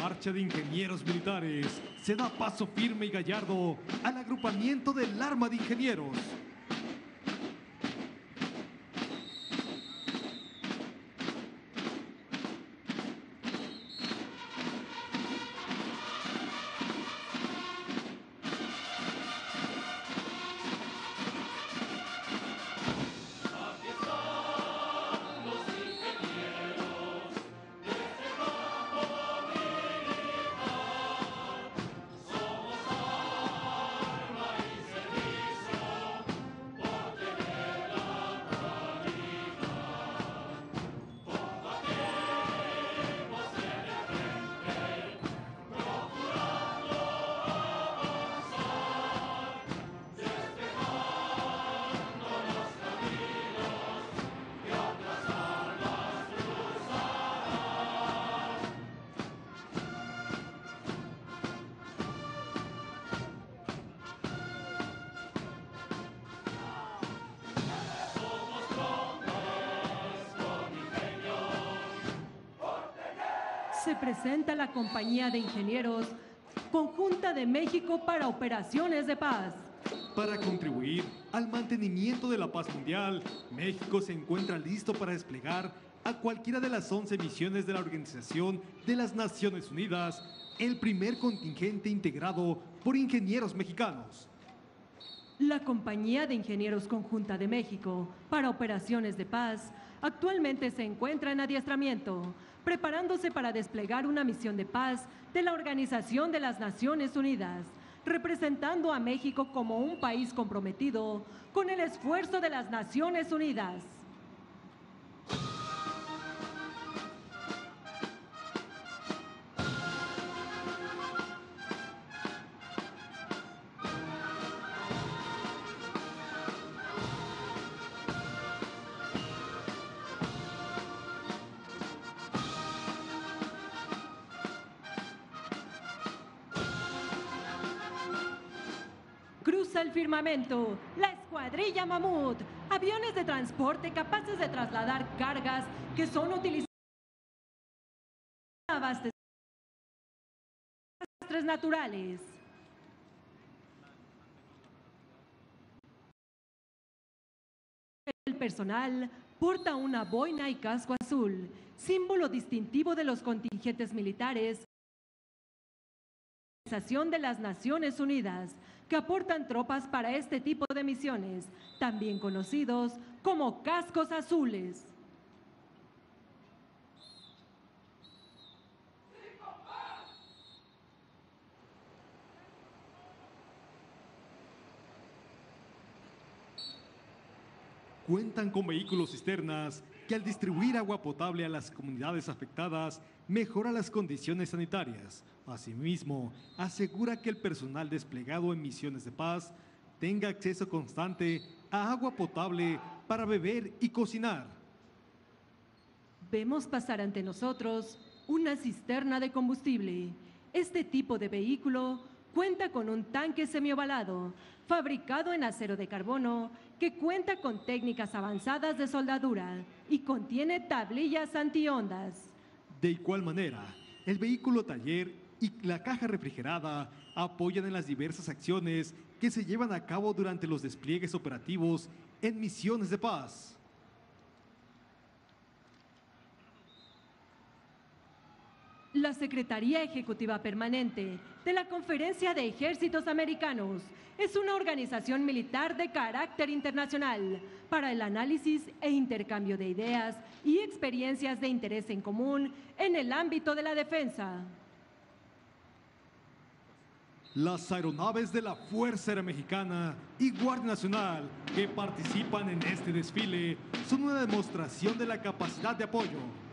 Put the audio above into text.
marcha de ingenieros militares se da paso firme y gallardo al agrupamiento del Arma de Ingenieros. Se presenta la Compañía de Ingenieros Conjunta de México para Operaciones de Paz. Para contribuir al mantenimiento de la paz mundial, México se encuentra listo para desplegar a cualquiera de las 11 misiones de la Organización de las Naciones Unidas, el primer contingente integrado por ingenieros mexicanos. La Compañía de Ingenieros Conjunta de México para Operaciones de Paz actualmente se encuentra en adiestramiento, preparándose para desplegar una misión de paz de la Organización de las Naciones Unidas, representando a México como un país comprometido con el esfuerzo de las Naciones Unidas. Cruza el firmamento, la escuadrilla Mamut, aviones de transporte capaces de trasladar cargas que son utilizadas para abastecer desastres naturales. El personal porta una boina y casco azul, símbolo distintivo de los contingentes militares de las Naciones Unidas, que aportan tropas para este tipo de misiones, también conocidos como cascos azules. Cuentan con vehículos cisternas que al distribuir agua potable a las comunidades afectadas mejora las condiciones sanitarias. Asimismo, asegura que el personal desplegado en misiones de paz tenga acceso constante a agua potable para beber y cocinar. Vemos pasar ante nosotros una cisterna de combustible. Este tipo de vehículo cuenta con un tanque semiovalado, fabricado en acero de carbono, que cuenta con técnicas avanzadas de soldadura y contiene tablillas antiondas. De igual manera, el vehículo taller y la caja refrigerada apoyan en las diversas acciones que se llevan a cabo durante los despliegues operativos en misiones de paz. La Secretaría Ejecutiva Permanente de la Conferencia de Ejércitos Americanos es una organización militar de carácter internacional para el análisis e intercambio de ideas y experiencias de interés en común en el ámbito de la defensa. Las aeronaves de la Fuerza Aérea Mexicana y Guardia Nacional que participan en este desfile son una demostración de la capacidad de apoyo,